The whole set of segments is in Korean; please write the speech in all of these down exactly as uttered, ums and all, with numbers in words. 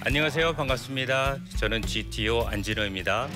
안녕하세요. 반갑습니다. 저는 지티오 안진호입니다.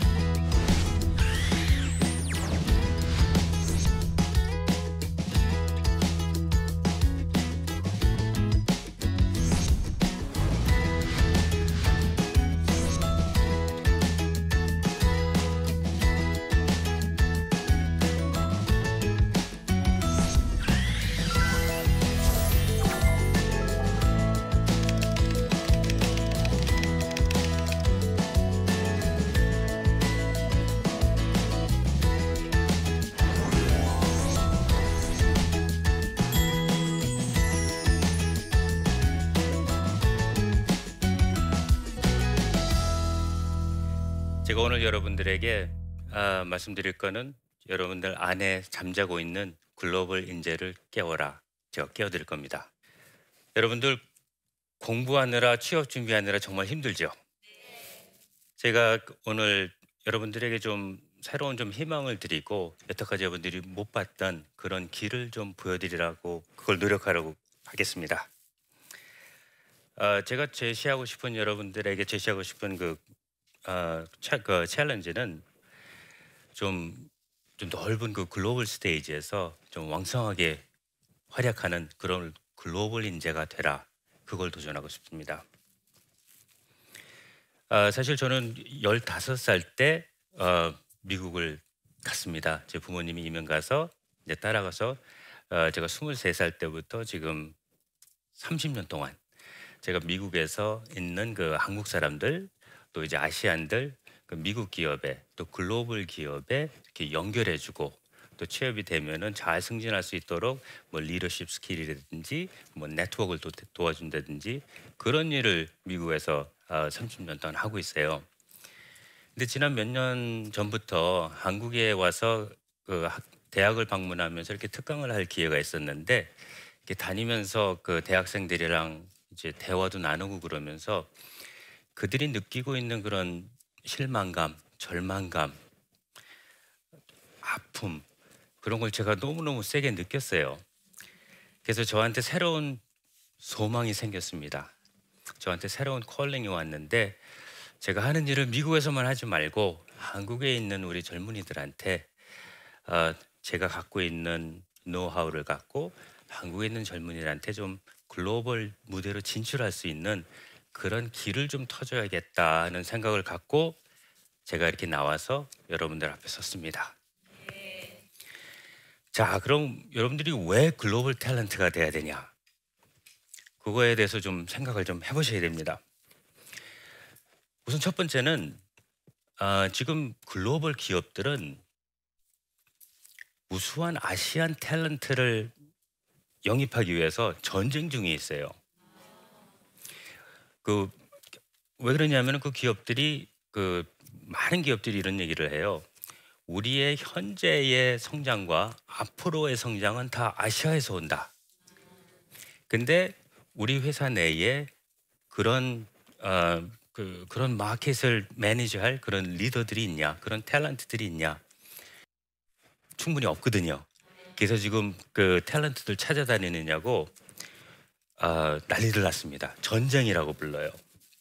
제가 오늘 여러분들에게 아, 말씀드릴 거는 여러분들 안에 잠자고 있는 글로벌 인재를 깨워라. 제가 깨워드릴 겁니다. 여러분들 공부하느라 취업 준비하느라 정말 힘들죠? 제가 오늘 여러분들에게 좀 새로운 좀 희망을 드리고 여태까지 여러분들이 못 봤던 그런 길을 좀 보여드리라고 그걸 노력하려고 하겠습니다. 어, 제가 제시하고 싶은 여러분들에게 제시하고 싶은 그 어, 차, 그 챌린지는 좀, 좀 넓은 그 글로벌 스테이지에서 좀 왕성하게 활약하는 그런 글로벌 인재가 되라. 그걸 도전하고 싶습니다. 어, 사실 저는 열다섯 살 때 어, 미국을 갔습니다. 제 부모님이 이민 가서 이제 따라가서 어, 제가 스물세 살 때부터 지금 삼십 년 동안 제가 미국에서 있는 그 한국 사람들 또 이제 아시안들 그 미국 기업에 또 글로벌 기업에 이렇게 연결해주고 또 취업이 되면은 잘 승진할 수 있도록 뭐 리더십 스킬이라든지 뭐 네트워크를 도, 도와준다든지 그런 일을 미국에서 어, 삼십 년 동안 하고 있어요. 근데 지난 몇 년 전부터 한국에 와서 그 학, 대학을 방문하면서 이렇게 특강을 할 기회가 있었는데 이렇게 다니면서 그 대학생들이랑 이제 대화도 나누고 그러면서 그들이 느끼고 있는 그런 실망감, 절망감, 아픔 그런 걸 제가 너무너무 세게 느꼈어요. 그래서 저한테 새로운 소망이 생겼습니다. 저한테 새로운 콜링이 왔는데 제가 하는 일을 미국에서만 하지 말고 한국에 있는 우리 젊은이들한테 어, 제가 갖고 있는 노하우를 갖고 한국에 있는 젊은이들한테 좀 글로벌 무대로 진출할 수 있는 그런 길을 좀 터줘야겠다는 생각을 갖고 제가 이렇게 나와서 여러분들 앞에 섰습니다. 자, 그럼 여러분들이 왜 글로벌 탤런트가 돼야 되냐? 그거에 대해서 좀 생각을 좀 해보셔야 됩니다. 우선 첫 번째는 어, 지금 글로벌 기업들은 우수한 아시안 탤런트를 영입하기 위해서 전쟁 중에 있어요. 그 왜 그러냐면 그 기업들이 그 많은 기업들이 이런 얘기를 해요. 우리의 현재의 성장과 앞으로의 성장은 다 아시아에서 온다. 근데 우리 회사 내에 그런 어, 그, 그런 마켓을 매니저할 그런 리더들이 있냐, 그런 탤런트들이 있냐? 충분히 없거든요. 그래서 지금 그 탤런트들 찾아다니느냐고 어, 난리를 났습니다. 전쟁이라고 불러요.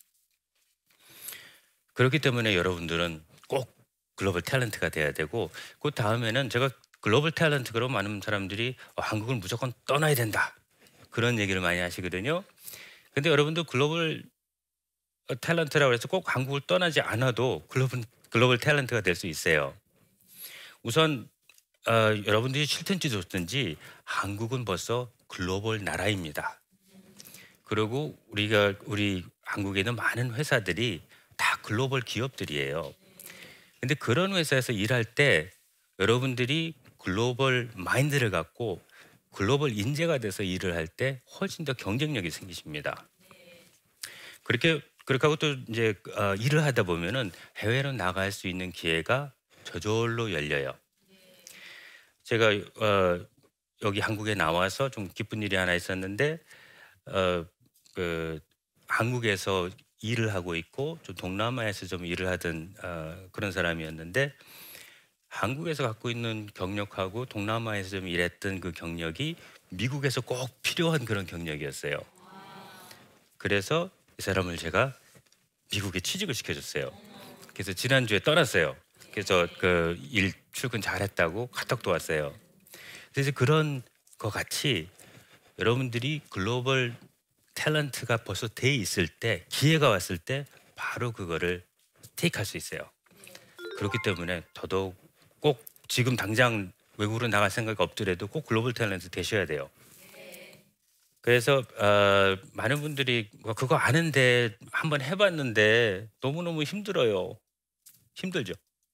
그렇기 때문에 여러분들은 꼭 글로벌 탤런트가 돼야 되고 그 다음에는 제가 글로벌 탤런트 그러면 많은 사람들이 어, 한국을 무조건 떠나야 된다 그런 얘기를 많이 하시거든요. 근데 여러분도 글로벌 탤런트라고 해서 꼭 한국을 떠나지 않아도 글로벌, 글로벌 탤런트가 될 수 있어요. 우선 어, 여러분들이 싫든지 좋든지 한국은 벌써 글로벌 나라입니다. 그리고 우리가 우리 한국에 있는 많은 회사들이 다 글로벌 기업들이에요. 근데 그런 회사에서 일할 때 여러분들이 글로벌 마인드를 갖고 글로벌 인재가 돼서 일을 할 때 훨씬 더 경쟁력이 생기십니다. 그렇게 그렇게 하고 또 이제 어, 일을 하다 보면은 해외로 나갈 수 있는 기회가 저절로 열려요. 제가 어, 여기 한국에 나와서 좀 기쁜 일이 하나 있었는데 어, 그 한국에서 일을 하고 있고 좀 동남아에서 좀 일을 하던 어, 그런 사람이었는데 한국에서 갖고 있는 경력하고 동남아에서 좀 일했던 그 경력이 미국에서 꼭 필요한 그런 경력이었어요. 그래서 이 사람을 제가 미국에 취직을 시켜줬어요. 그래서 지난주에 떠났어요. 그래서 그 일 출근 잘했다고 카톡도 왔어요. 그래서 그런 것 같이 여러분들이 글로벌 탤런트가 벌써 돼 있을 때, 기회가 왔을 때 바로 그거를 테이크할 수 있어요. 그렇기 때문에 더더욱 꼭 지금 당장 외국으로 나갈 생각이 없더라도 꼭 글로벌 탤런트 되셔야 돼요. 그래서 어, 많은 분들이 그거 아는데 한번 해봤는데 너무너무 힘들어요. 힘들죠?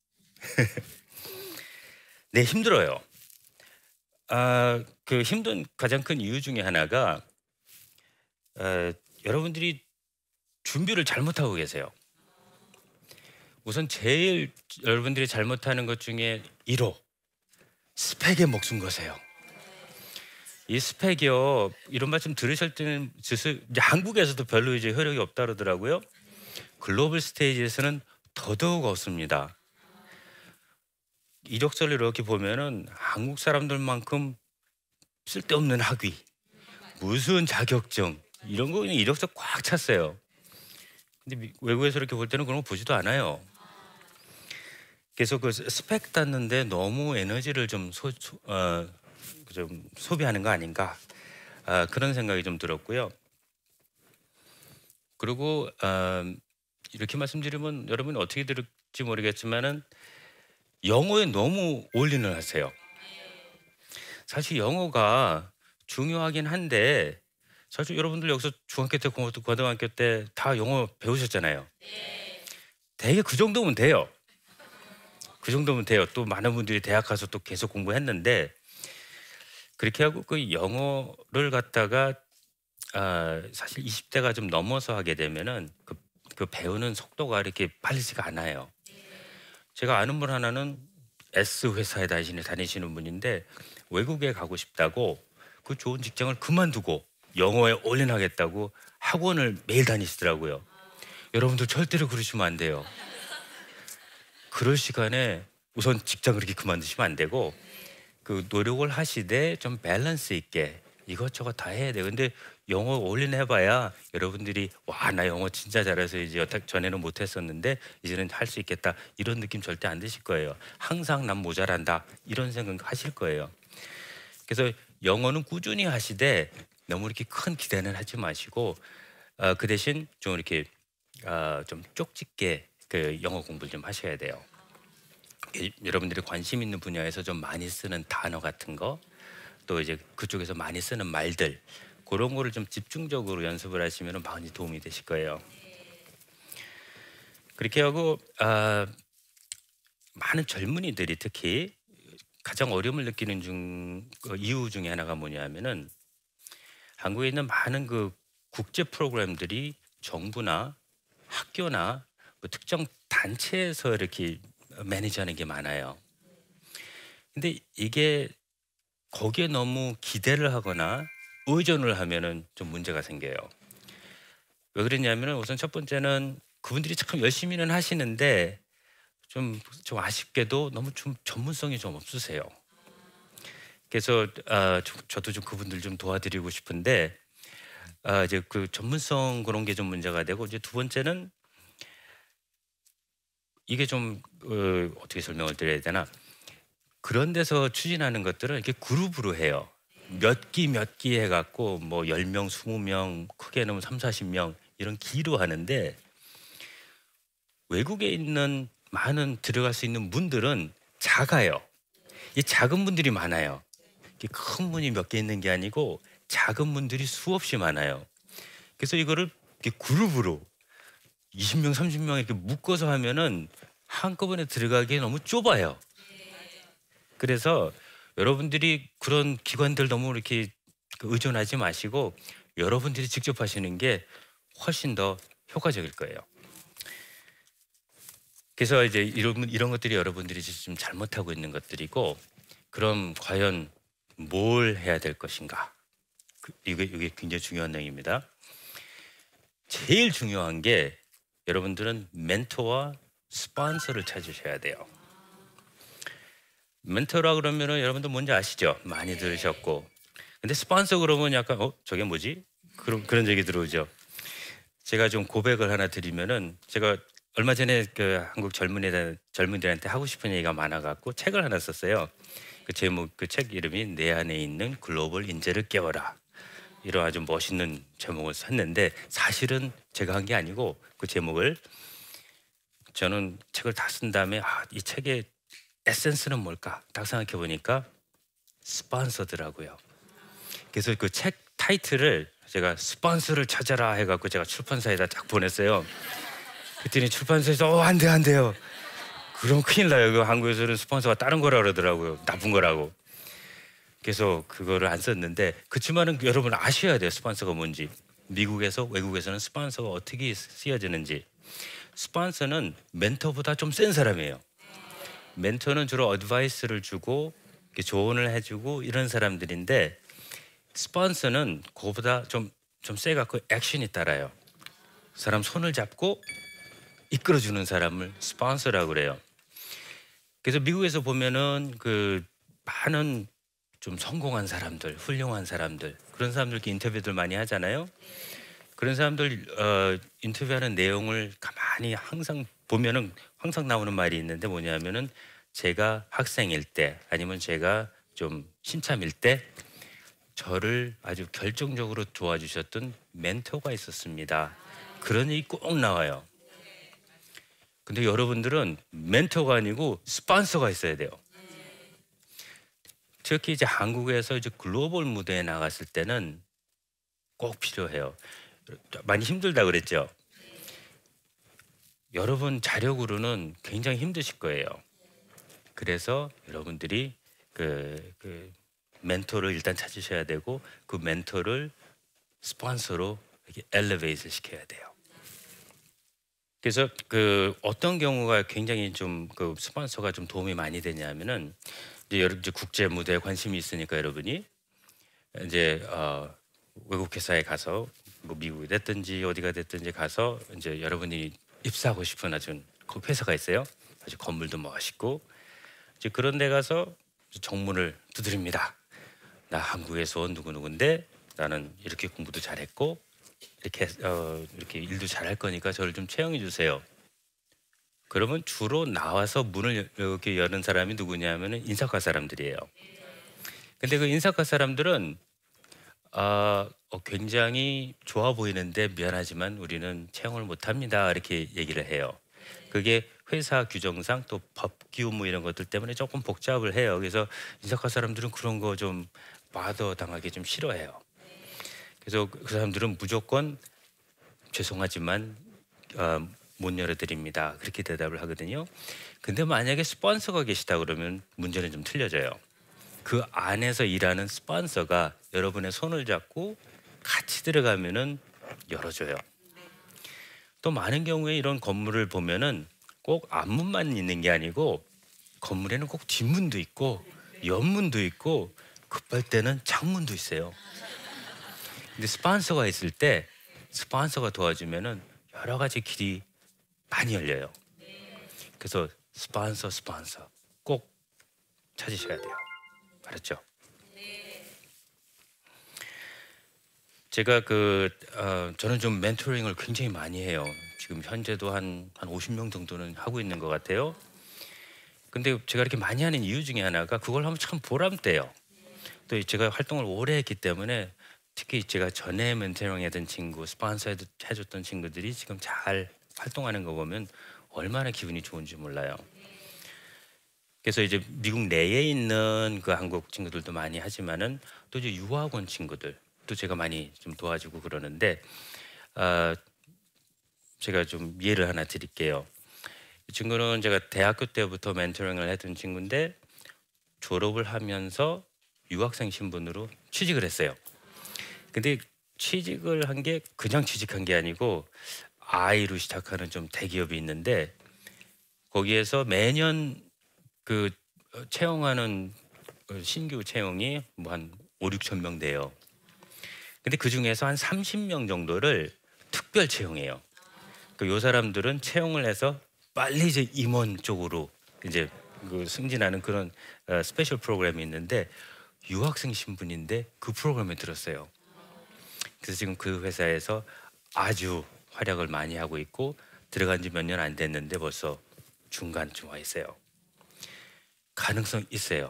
네, 힘들어요. 아, 그 힘든 가장 큰 이유 중에 하나가 어, 여러분들이 준비를 잘못하고 계세요. 우선 제일 여러분들이 잘못하는 것 중에 일 호, 스펙에 목숨 거세요. 이 스펙이요, 이런 말씀 들으실 때는 이제 한국에서도 별로 이제 효력이 없다 그러더라고요. 글로벌 스테이지에서는 더더욱 없습니다. 이력서를 이렇게 보면은 한국 사람들만큼 쓸데없는 학위, 무슨 자격증 이런 거 그냥 이력서 꽉 찼어요. 근데 외국에서 이렇게 볼 때는 그런 거 보지도 않아요. 그래서 그 스펙 땄는데 너무 에너지를 좀, 소, 소, 어, 좀 소비하는 거 아닌가, 아, 그런 생각이 좀 들었고요. 그리고 어, 이렇게 말씀드리면 여러분 어떻게 들을지 모르겠지만은 영어에 너무 올인을 하세요. 사실 영어가 중요하긴 한데 사실 여러분들 여기서 중학교 때, 고등학교 때 다 영어 배우셨잖아요. 되게 그 정도면 돼요. 그 정도면 돼요. 또 많은 분들이 대학 가서 또 계속 공부했는데 그렇게 하고 그 영어를 갖다가 아, 사실 이십 대가 좀 넘어서 하게 되면은 그, 그 배우는 속도가 이렇게 빠르지가 않아요. 제가 아는 분 하나는 S 회사에 다니시는, 다니시는 분인데 외국에 가고 싶다고 그 좋은 직장을 그만두고 영어에 올인하겠다고 학원을 매일 다니시더라고요. 여러분들 절대로 그러시면 안 돼요. 그럴 시간에 우선 직장을 이렇게 그만두시면 안 되고 그 노력을 하시되 좀 밸런스 있게 이것저것 다 해야 돼요. 근데 영어 올인해봐야 여러분들이 와, 나 영어 진짜 잘해서 이제 여태 전에는 못했었는데 이제는 할 수 있겠다 이런 느낌 절대 안 드실 거예요. 항상 난 모자란다 이런 생각 하실 거예요. 그래서 영어는 꾸준히 하시되 너무 이렇게 큰 기대는 하지 마시고 어, 그 대신 좀 이렇게 어, 좀 쪽집게 그 영어 공부를 좀 하셔야 돼요. 여러분들이 관심 있는 분야에서 좀 많이 쓰는 단어 같은 거, 또 이제 그쪽에서 많이 쓰는 말들, 그런 거를 좀 집중적으로 연습을 하시면 많이 도움이 되실 거예요. 그렇게 하고 아, 많은 젊은이들이 특히 가장 어려움을 느끼는 중, 그 이유 중에 하나가 뭐냐면은 한국에 있는 많은 그 국제 프로그램들이 정부나 학교나 뭐 특정 단체에서 이렇게 매니지하는 게 많아요. 근데 이게 거기에 너무 기대를 하거나 의존을 하면은 좀 문제가 생겨요. 왜 그러냐면은 우선 첫 번째는 그분들이 참 열심히는 하시는데 좀, 좀 아쉽게도 너무 좀 전문성이 좀 없으세요. 그래서 아, 저, 저도 좀 그분들 좀 도와드리고 싶은데 아, 이제 그 전문성 그런 게 좀 문제가 되고, 이제 두 번째는 이게 좀 어, 어떻게 설명을 드려야 되나, 그런 데서 추진하는 것들은 이렇게 그룹으로 해요. 몇 기 몇 기 해갖고 뭐 열 명, 스무 명, 크게는 삼, 사십 명 이런 기로 하는데 외국에 있는 많은 들어갈 수 있는 문들은 작아요. 이 작은 분들이 많아요. 큰 문이 몇 개 있는 게 아니고 작은 문들이 수없이 많아요. 그래서 이거를 이렇게 그룹으로 이십 명, 삼십 명 이렇게 묶어서 하면은 한꺼번에 들어가기에 너무 좁아요. 그래서 여러분들이 그런 기관들 너무 이렇게 의존하지 마시고 여러분들이 직접 하시는 게 훨씬 더 효과적일 거예요. 그래서 이제 이런, 이런 것들이 여러분들이 지금 잘못하고 있는 것들이고, 그럼 과연 뭘 해야 될 것인가? 이게, 이게 굉장히 중요한 내용입니다. 제일 중요한 게 여러분들은 멘토와 스폰서를 찾으셔야 돼요. 멘토라 그러면은 여러분들 뭔지 아시죠? 많이 들으셨고. 근데 스폰서 그러면 약간 어 저게 뭐지? 그런 그런 얘기 들어오죠. 제가 좀 고백을 하나 드리면은 제가 얼마 전에 그 한국 젊은이들 젊은이들한테 하고 싶은 얘기가 많아 갖고 책을 하나 썼어요. 그 제목 그 책 이름이 내 안에 있는 글로벌 인재를 깨워라. 이런 아주 멋있는 제목을 썼는데 사실은 제가 한 게 아니고 그 제목을 저는 책을 다 쓴 다음에 아, 이 책의 에센스는 뭘까? 딱 생각해 보니까 스폰서더라고요. 그래서 그 책 타이틀을 제가 스폰서를 찾아라 해갖고 제가 출판사에다 딱 보냈어요. 그랬더니 출판사에서 어, 안 돼, 안 돼요. 그럼 큰일 나요. 그 한국에서는 스폰서가 다른 거라 그러더라고요. 나쁜 거라고. 그래서 그거를 안 썼는데 그렇지만은 여러분 아셔야 돼요. 스폰서가 뭔지. 미국에서 외국에서는 스폰서가 어떻게 쓰여지는지. 스폰서는 멘토보다 좀 센 사람이에요. 멘토는 주로 어드바이스를 주고 조언을 해주고 이런 사람들인데 스폰서는 그거보다 좀 좀 세갖고 액션이 따라요. 사람 손을 잡고 이끌어주는 사람을 스폰서라고 그래요. 그래서 미국에서 보면은 그 많은 좀 성공한 사람들, 훌륭한 사람들 그런 사람들 인터뷰들 많이 하잖아요. 그런 사람들 어, 인터뷰하는 내용을 가만히 항상 보면은 항상 나오는 말이 있는데 뭐냐면은 제가 학생일 때 아니면 제가 좀 신참일 때 저를 아주 결정적으로 도와주셨던 멘토가 있었습니다. 그런 얘기 꼭 나와요. 근데 여러분들은 멘토가 아니고 스폰서가 있어야 돼요. 특히 이제 한국에서 이제 글로벌 무대에 나갔을 때는 꼭 필요해요. 많이 힘들다 그랬죠. 여러분 자력으로는 굉장히 힘드실 거예요. 그래서 여러분들이 그, 그 멘토를 일단 찾으셔야 되고 그 멘토를 스폰서로 이렇게 엘리베이트 시켜야 돼요. 그래서 그 어떤 경우가 굉장히 좀 그 스폰서가 좀 도움이 많이 되냐면은 이제 여러분 이제 국제 무대에 관심이 있으니까 여러분이 이제 어, 외국 회사에 가서 뭐 미국이 됐든지 어디가 됐든지 가서 이제 여러분이 입사하고 싶은 아주 그 회사가 있어요. 아주 건물도 멋있고 이제 그런 데 가서 정문을 두드립니다. 나 한국에서 온 누구 누구인데 나는 이렇게 공부도 잘했고 이렇게 어, 이렇게 일도 잘할 거니까 저를 좀 채용해 주세요. 그러면 주로 나와서 문을 이렇게 여는 사람이 누구냐면은 인사과 사람들이에요. 근데 그 인사과 사람들은 어, 어, 굉장히 좋아 보이는데 미안하지만 우리는 채용을 못합니다. 이렇게 얘기를 해요. 그게 회사 규정상 또 법규 뭐 이런 것들 때문에 조금 복잡을 해요. 그래서 인사과 사람들은 그런 거 좀 바더 당하기 좀 싫어해요. 그래서 그 사람들은 무조건 죄송하지만 어, 못 열어드립니다. 그렇게 대답을 하거든요. 근데 만약에 스폰서가 계시다 그러면 문제는 좀 틀려져요. 그 안에서 일하는 스폰서가 여러분의 손을 잡고 같이 들어가면은 열어줘요. 또 많은 경우에 이런 건물을 보면은 꼭 앞문만 있는 게 아니고 건물에는 꼭 뒷문도 있고 옆문도 있고 급할 때는 창문도 있어요. 근데 스폰서가 있을 때 스폰서가 도와주면은 여러 가지 길이 많이 열려요. 그래서 스폰서 스폰서 꼭 찾으셔야 돼요. 알았죠? 제가 그 어, 저는 좀 멘토링을 굉장히 많이 해요. 지금 현재도 한, 한 오십 명 정도는 하고 있는 것 같아요. 근데 제가 이렇게 많이 하는 이유 중에 하나가 그걸 하면 참 보람돼요. 또 제가 활동을 오래 했기 때문에 특히 제가 전에 멘토링 했던 친구, 스폰서 해줬던 친구들이 지금 잘 활동하는 거 보면 얼마나 기분이 좋은지 몰라요. 그래서 이제 미국 내에 있는 그 한국 친구들도 많이 하지만은 또 이제 유학 온 친구들 또 제가 많이 좀 도와주고 그러는데 어, 제가 좀 예를 하나 드릴게요. 이 친구는 제가 대학교 때부터 멘토링을 했던 친구인데 졸업을 하면서 유학생 신분으로 취직을 했어요. 근데 취직을 한 게 그냥 취직한 게 아니고 아이로 시작하는 좀 대기업이 있는데 거기에서 매년 그 채용하는 신규 채용이 뭐 한 오, 육천 명 돼요. 근데 그 중에서 한 삼십 명 정도를 특별 채용해요. 그 요 사람들은 채용을 해서 빨리 이제 임원 쪽으로 이제 그 승진하는 그런 어, 스페셜 프로그램이 있는데 유학생 신분인데 그 프로그램에 들었어요. 그래서 지금 그 회사에서 아주 활약을 많이 하고 있고 들어간 지 몇 년 안 됐는데 벌써 중간쯤 와 있어요. 가능성 있어요.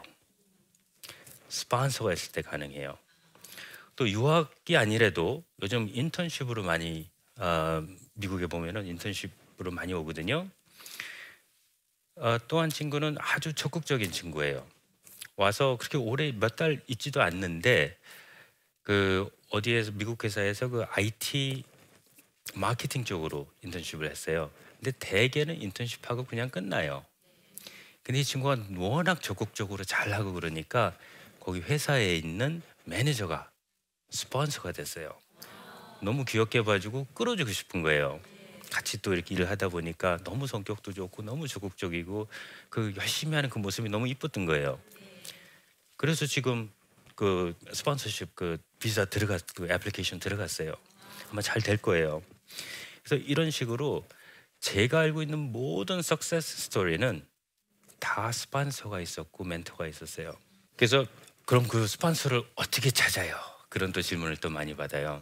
스폰서가 있을 때 가능해요. 또 유학이 아니래도 요즘 인턴십으로 많이 어, 미국에 보면은 인턴십으로 많이 오거든요. 어, 또 한 친구는 아주 적극적인 친구예요. 와서 그렇게 오래 몇 달 있지도 않는데 그 어디에서 미국 회사에서 그 아이티 마케팅 쪽으로 인턴십을 했어요. 근데 대개는 인턴십하고 그냥 끝나요. 근데 이 친구가 워낙 적극적으로 잘하고 그러니까 거기 회사에 있는 매니저가 스폰서가 됐어요. 너무 귀엽게 봐주고 끌어주고 싶은 거예요. 같이 또 이렇게 일을 하다 보니까 너무 성격도 좋고 너무 적극적이고 그 열심히 하는 그 모습이 너무 이뻤던 거예요. 그래서 지금 그 스폰서십 그 비자 들어갔 그 애플리케이션 들어갔어요. 아마 잘 될 거예요. 그래서 이런 식으로 제가 알고 있는 모든 석세스 스토리는 다 스폰서가 있었고 멘토가 있었어요. 그래서 그럼 그 스폰서를 어떻게 찾아요? 그런 또 질문을 또 많이 받아요.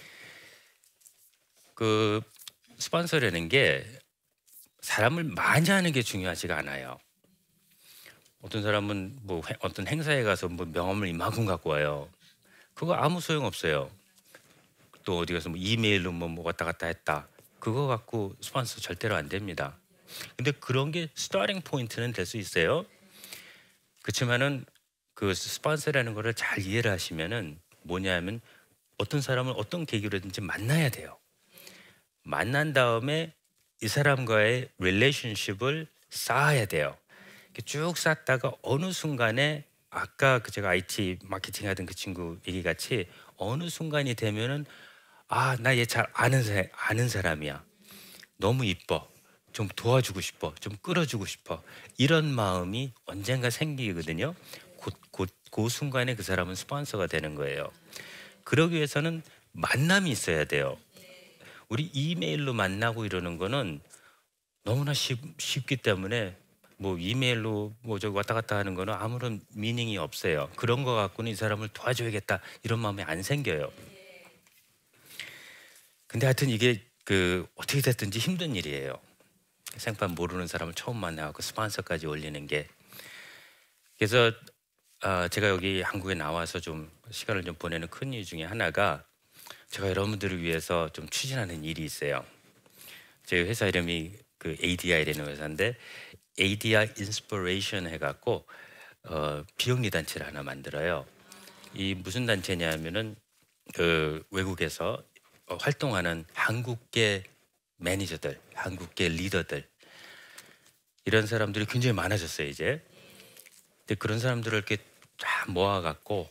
그 스폰서라는 게 사람을 많이 하는 게 중요하지가 않아요. 어떤 사람은 뭐 회- 어떤 행사에 가서 뭐 명함을 이만큼 갖고 와요. 그거 아무 소용 없어요. 또 어디 가서 뭐 이메일로 뭐, 뭐 왔다 갔다 했다. 그거 갖고 스폰서 절대로 안 됩니다. 근데 그런 게 스타팅 포인트는 될 수 있어요. 그렇지만은 그 스폰서라는 거를 잘 이해를 하시면은 뭐냐면 어떤 사람을 어떤 계기로든지 만나야 돼요. 만난 다음에 이 사람과의 릴레이션십을 쌓아야 돼요. 이렇게 쭉 쌓다가 어느 순간에 아까 그 제가 아이티 마케팅 하던 그 친구 얘기 같이 어느 순간이 되면은 아, 나 얘 잘 아는 사, 아는 사람이야. 너무 이뻐. 좀 도와주고 싶어. 좀 끌어주고 싶어. 이런 마음이 언젠가 생기거든요. 곧, 곧, 그 순간에 그 사람은 스폰서가 되는 거예요. 그러기 위해서는 만남이 있어야 돼요. 우리 이메일로 만나고 이러는 거는 너무나 쉽, 쉽기 때문에 뭐 이메일로 뭐 저기 왔다 갔다 하는 거는 아무런 미닝이 없어요. 그런 거 갖고는 이 사람을 도와줘야겠다 이런 마음이 안 생겨요. 근데 하여튼 이게 그 어떻게 됐든지 힘든 일이에요. 생판 모르는 사람을 처음 만나고 스폰서까지 올리는 게. 그래서 아, 제가 여기 한국에 나와서 좀 시간을 좀 보내는 큰 이유 중에 하나가 제가 여러분들을 위해서 좀 추진하는 일이 있어요. 제 회사 이름이 그 에이디아이라는 회사인데 에이디아이 인스피레이션 해갖고 어, 비영리 단체를 하나 만들어요. 이 무슨 단체냐면은 그 외국에서 어, 활동하는 한국계 매니저들, 한국계 리더들 이런 사람들이 굉장히 많아졌어요 이제. 근데 그런 사람들을 이렇게 다 모아갖고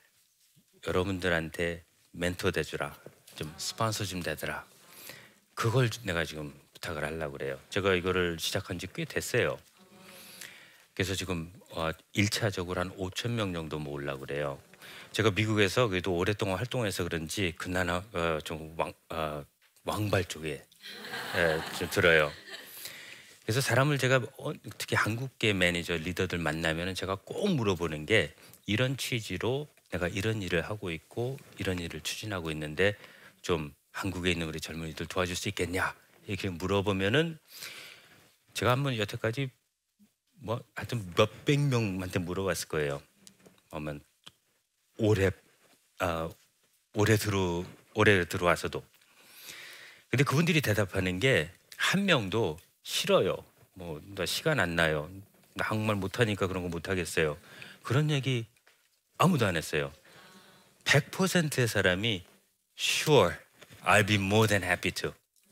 여러분들한테 멘토 돼주라, 좀 스폰서 좀 되더라. 그걸 내가 지금 부탁을 하려고 그래요. 제가 이거를 시작한 지 꽤 됐어요. 그래서 지금 어, 일 차적으로 한 오천 명 정도 모으려고 그래요. 제가 미국에서 그래도 오랫동안 활동해서 그런지 그나마 어, 좀 왕, 어, 왕발 쪽에 예, 좀 들어요. 그래서 사람을 제가 어, 특히 한국계 매니저 리더들 만나면 제가 꼭 물어보는 게 이런 취지로 내가 이런 일을 하고 있고 이런 일을 추진하고 있는데 좀 한국에 있는 우리 젊은이들 도와줄 수 있겠냐 이렇게 물어보면은 제가 한번 여태까지 뭐 하여튼 몇백 명한테 물어봤을 거예요. 아마 올해 아, 올해 들어 올해 들어와서도. 근데 그분들이 대답하는 게 한 명도 싫어요. 뭐 나 시간 안 나요. 나 한국말 못하니까 그런 거 못하겠어요. 그런 얘기 아무도 안 했어요. 백 퍼센트의 사람이 Sure, I'll be more than happy to.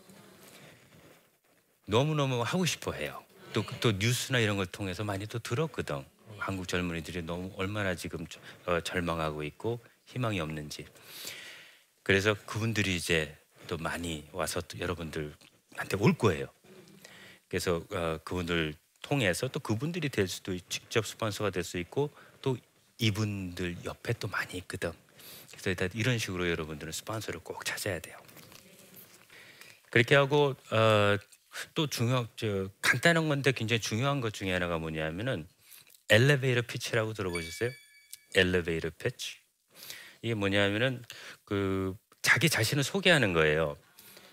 너무너무 하고 싶어 해요. 또, 또 뉴스나 이런 걸 통해서 많이 또 들었거든. 한국 젊은이들이 너무 얼마나 지금 어, 절망하고 있고 희망이 없는지. 그래서 그분들이 이제 또 많이 와서 또 여러분들한테 올 거예요. 그래서 어, 그분들 통해서 또 그분들이 될 수도 있- 직접 스폰서가 될 수 있고 또 이분들 옆에 또 많이 있거든. 그래서 일단 이런 식으로 여러분들은 스폰서를 꼭 찾아야 돼요. 그렇게 하고 어, 또 중요 저 간단한 건데 굉장히 중요한 것 중에 하나가 뭐냐면은 엘리베이터 피치라고 들어보셨어요? 엘리베이터 피치. 이게 뭐냐면은 그 자기 자신을 소개하는 거예요.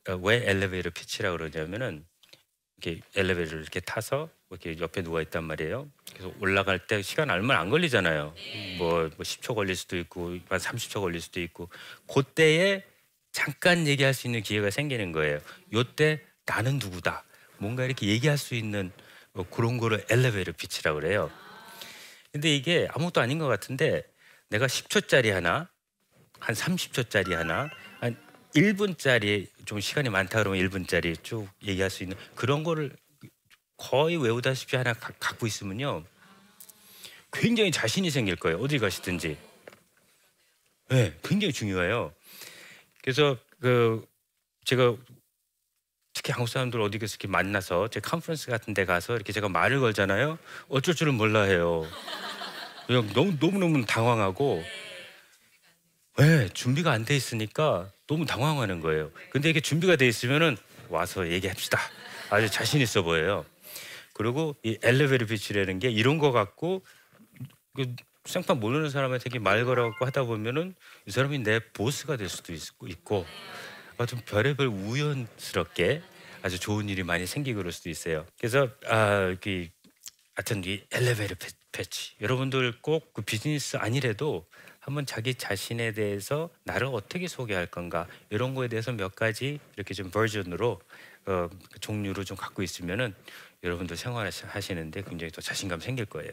어, 왜 엘리베이터 피치라고 그러냐면은 이렇게 엘리베이터를 이렇게 타서 이렇게 옆에 누워 있단 말이에요. 그래서 올라갈 때 시간 얼마 안 걸리잖아요. 뭐, 뭐 십 초 걸릴 수도 있고 한 삼십 초 걸릴 수도 있고 그때에 잠깐 얘기할 수 있는 기회가 생기는 거예요. 요때 나는 누구다. 뭔가 이렇게 얘기할 수 있는 뭐 그런 거를 엘리베이터 피치라고 그래요. 근데 이게 아무것도 아닌 것 같은데 내가 십 초짜리 하나, 한 삼십 초짜리 하나, 한 일 분짜리 좀 시간이 많다 그러면 일 분짜리 쭉 얘기할 수 있는 그런 거를 거의 외우다시피 하나 가, 갖고 있으면요 굉장히 자신이 생길 거예요. 어디 가시든지. 네, 굉장히 중요해요. 그래서 그 제가 특히 한국 사람들 어디 가서 이렇게 만나서 제 컨퍼런스 같은 데 가서 이렇게 제가 말을 걸잖아요. 어쩔 줄은 몰라 해요. 그냥 너무 너무 너무 당황하고, 네, 준비가 안 돼 있으니까 너무 당황하는 거예요. 근데 이게 준비가 돼 있으면은 와서 얘기합시다. 아주 자신 있어 보여요. 그리고 이 엘리베이터 피치라는 게 이런 거 갖고 그 생판 모르는 사람한테 이렇게 말 걸어갖고 하다 보면은 이 사람이 내 보스가 될 수도 있고, 아주 별의별 우연스럽게 아주 좋은 일이 많이 생기고 그럴 수도 있어요. 그래서 아, 그 하여튼 이 엘리베이터 패치 여러분들 꼭 그 비즈니스 아니래도 한번 자기 자신에 대해서 나를 어떻게 소개할 건가 이런 거에 대해서 몇 가지 이렇게 좀 버전으로 어, 그 종류로 좀 갖고 있으면은 여러분들 생활하시는데 굉장히 또 자신감 생길 거예요.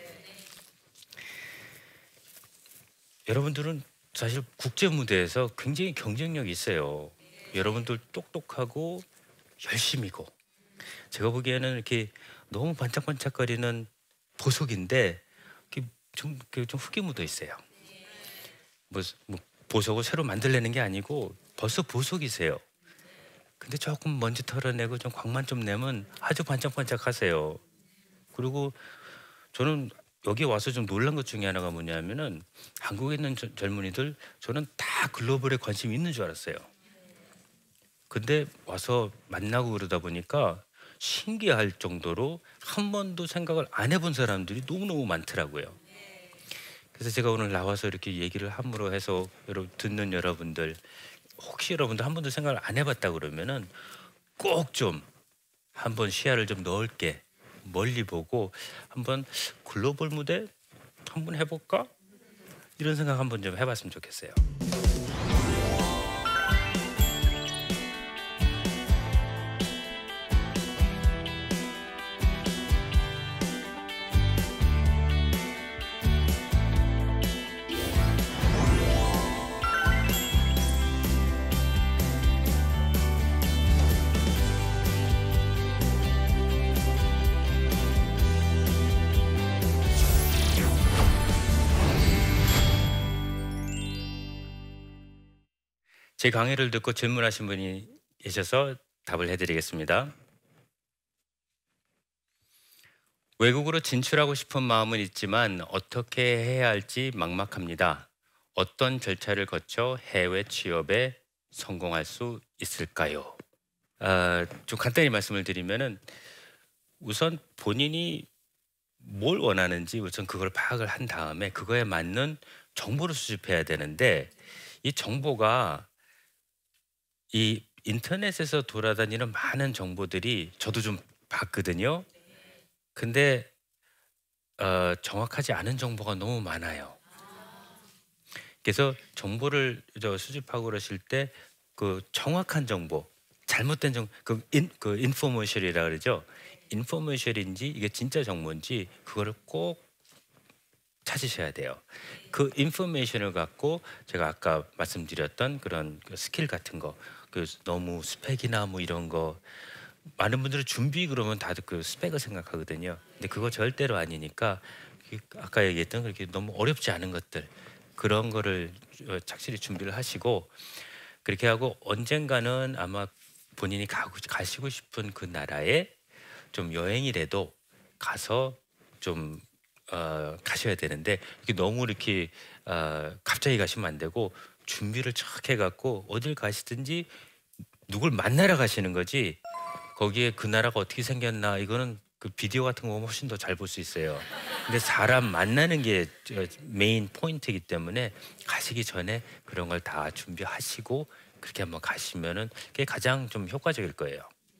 여러분들은 사실 국제 무대에서 굉장히 경쟁력이 있어요. 여러분들 똑똑하고 열심이고 제가 보기에는 이렇게 너무 반짝반짝거리는 보석인데 좀, 좀 흙이 묻어 있어요. 뭐, 뭐 보석을 새로 만들려는 게 아니고 벌써 보석이세요. 근데 조금 먼지 털어내고 좀 광만 좀 내면 아주 반짝반짝하세요. 그리고 저는 여기 와서 좀 놀란 것 중에 하나가 뭐냐면은 한국에 있는 저, 젊은이들 저는 다 글로벌에 관심이 있는 줄 알았어요. 근데 와서 만나고 그러다 보니까 신기할 정도로 한 번도 생각을 안 해본 사람들이 너무너무 많더라고요. 그래서 제가 오늘 나와서 이렇게 얘기를 함으로 해서 여러분 듣는 여러분들 혹시 여러분들 한 번도 생각을 안 해봤다 그러면은 꼭 좀 한번 시야를 좀 넓게 멀리 보고 한번 글로벌 무대 한번 해볼까? 이런 생각 한번 좀 해봤으면 좋겠어요. 제 강의를 듣고 질문하신 분이 계셔서 답을 해드리겠습니다. 외국으로 진출하고 싶은 마음은 있지만 어떻게 해야 할지 막막합니다. 어떤 절차를 거쳐 해외 취업에 성공할 수 있을까요? 아, 좀 간단히 말씀을 드리면은 우선 본인이 뭘 원하는지 우선 그걸 파악을 한 다음에 그거에 맞는 정보를 수집해야 되는데 이 정보가 이 인터넷에서 돌아다니는 많은 정보들이 저도 좀 봤거든요. 근데 어, 정확하지 않은 정보가 너무 많아요. 그래서 정보를 저 수집하고 그러실 때 그 정확한 정보, 잘못된 정보, 그, 인, 그 인포메이션이라 그러죠. 인포메이션인지 이게 진짜 정보인지 그거를 꼭 찾으셔야 돼요. 그 인포메이션을 갖고 제가 아까 말씀드렸던 그런 그 스킬 같은 거, 그 너무 스펙이나 뭐 이런 거 많은 분들은 준비 그러면 다들 그 스펙을 생각하거든요. 근데 그거 절대로 아니니까 아까 얘기했던 그렇게 너무 어렵지 않은 것들 그런 거를 착실히 준비를 하시고 그렇게 하고 언젠가는 아마 본인이 가고 가시고 싶은 그 나라에 좀 여행이라도 가서 좀 어, 가셔야 되는데 이렇게 너무 이렇게 어, 갑자기 가시면 안 되고 준비를 쫙 해갖고 어딜 가시든지 누굴 만나러 가시는 거지 거기에 그 나라가 어떻게 생겼나 이거는 그 비디오 같은 거 보면 훨씬 더 잘 볼 수 있어요. 근데 사람 만나는 게 메인 포인트이기 때문에 가시기 전에 그런 걸 다 준비하시고 그렇게 한번 가시면은 그게 가장 좀 효과적일 거예요.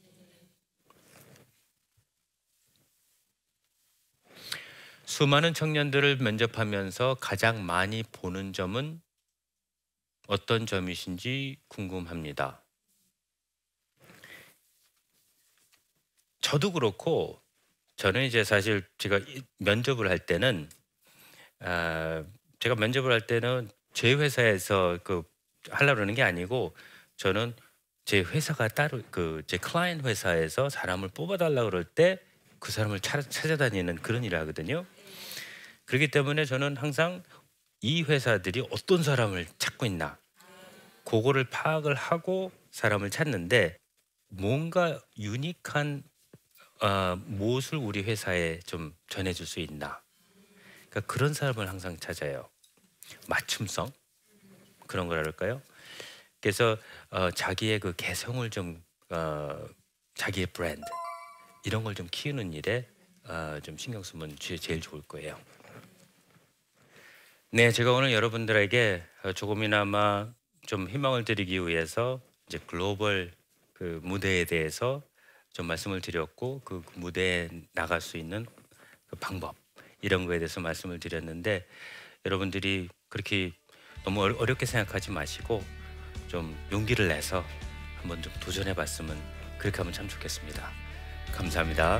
수많은 청년들을 면접하면서 가장 많이 보는 점은 어떤 점이신지 궁금합니다. 저도 그렇고 저는 이제 사실 제가 면접을 할 때는 아, 제가 면접을 할 때는 제 회사에서 그 하려고 그러는 게 아니고 저는 제 회사가 따로 그 제 클라이언트 회사에서 사람을 뽑아달라고 그럴 때 그 사람을 찾, 찾아다니는 그런 일을 하거든요. 그렇기 때문에 저는 항상 이 회사들이 어떤 사람을 찾고 있나 그거를 파악을 하고 사람을 찾는데 뭔가 유니크한 어, 무엇을 우리 회사에 좀 전해줄 수 있나 그러니까 그런 사람을 항상 찾아요. 맞춤성 그런 거랄까요? 그래서 어, 자기의 그 개성을 좀 어, 자기의 브랜드 이런 걸 좀 키우는 일에 어, 좀 신경 쓰면 제일 좋을 거예요. 네, 제가 오늘 여러분들에게 조금이나마 좀 희망을 드리기 위해서 이제 글로벌 그 무대에 대해서 좀 말씀을 드렸고 그 무대에 나갈 수 있는 그 방법 이런 거에 대해서 말씀을 드렸는데 여러분들이 그렇게 너무 어렵게 생각하지 마시고 좀 용기를 내서 한번 좀 도전해 봤으면 그렇게 하면 참 좋겠습니다. 감사합니다.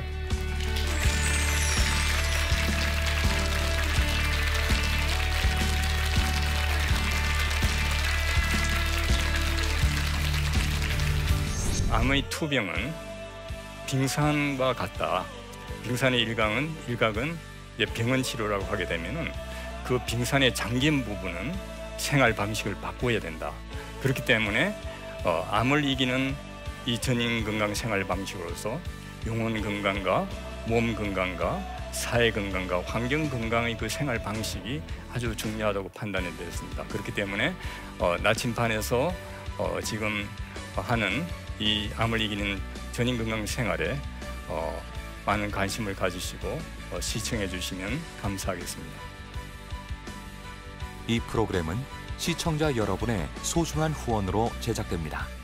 암의 투병은 빙산과 같다. 빙산의 일각은 일각은 이제 병원 치료라고 하게 되면은 그 빙산에 잠긴 부분은 생활 방식을 바꿔야 된다. 그렇기 때문에 어, 암을 이기는 이 전인 건강 생활 방식으로서 영혼 건강과 몸 건강과 사회 건강과 환경 건강의 그 생활 방식이 아주 중요하다고 판단이 되었습니다. 그렇기 때문에 어, 나침반에서 어, 지금 하는 이 암을 이기는 전인 건강 생활에 어, 많은 관심을 가지시고 어, 시청해 주시면 감사하겠습니다. 이 프로그램은 시청자 여러분의 소중한 후원으로 제작됩니다.